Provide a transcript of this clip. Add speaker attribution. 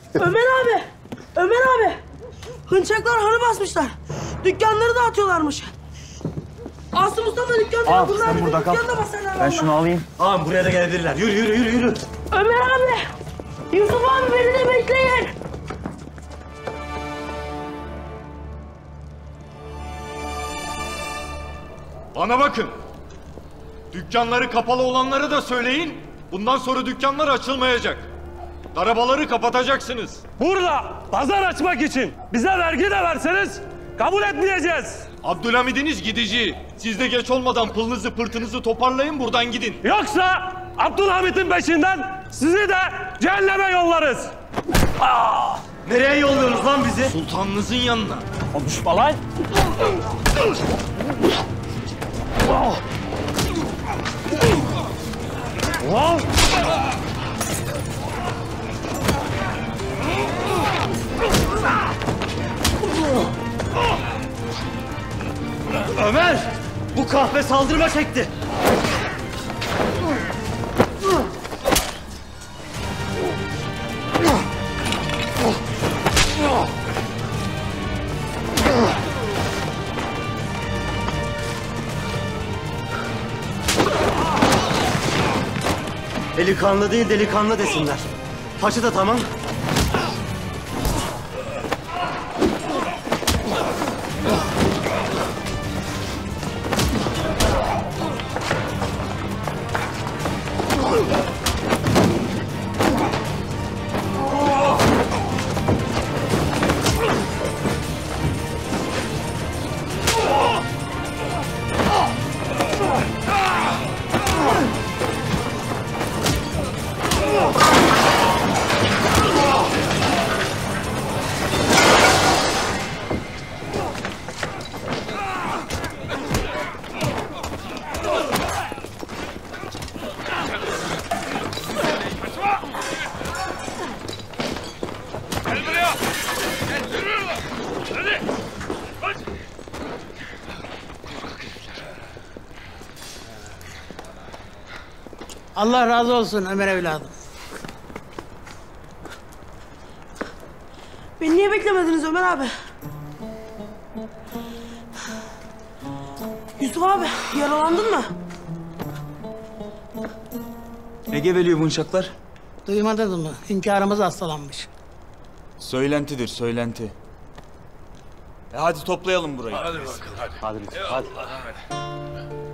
Speaker 1: Ömer abi! Ömer abi! Hınçaklar hanı basmışlar. Dükkanları dağıtıyorlarmış. Asım Mustafa dükkanı.
Speaker 2: Ağam sen burada kal. Ben şunu alayım.
Speaker 3: Ağam buraya da gelebilirler. Yürü yürü yürü yürü.
Speaker 1: Ömer abi! Yusuf abi beni de bekleyin.
Speaker 4: Bana bakın. Dükkanları kapalı olanları da söyleyin. Bundan sonra dükkanlar açılmayacak. Arabaları kapatacaksınız.
Speaker 5: Burada pazar açmak için bize vergi de verseniz kabul etmeyeceğiz.
Speaker 4: Abdülhamid'iniz gidici. Siz de geç olmadan pılınızı pırtınızı toparlayın buradan gidin.
Speaker 5: Yoksa Abdülhamit'in peşinden sizi de cehenneme yollarız.
Speaker 3: Nereye yolluyorsunuz lan bizi?
Speaker 4: Sultanınızın yanına.
Speaker 2: Konuşma lan.
Speaker 3: Ömer! Bu kahve saldırma çekti. Delikanlı değil delikanlı desinler. Taşı da tamam.
Speaker 6: Allah razı olsun Ömer evladım.
Speaker 1: Beni niye beklemediniz Ömer abi? Yusuf abi yaralandın mı?
Speaker 2: Ne geveliyor bu hınçaklar?
Speaker 6: Duymadın mı? Hünkârımız hastalanmış.
Speaker 2: Söylentidir, söylenti. Hadi toplayalım burayı.
Speaker 3: Hadi lütfen hadi.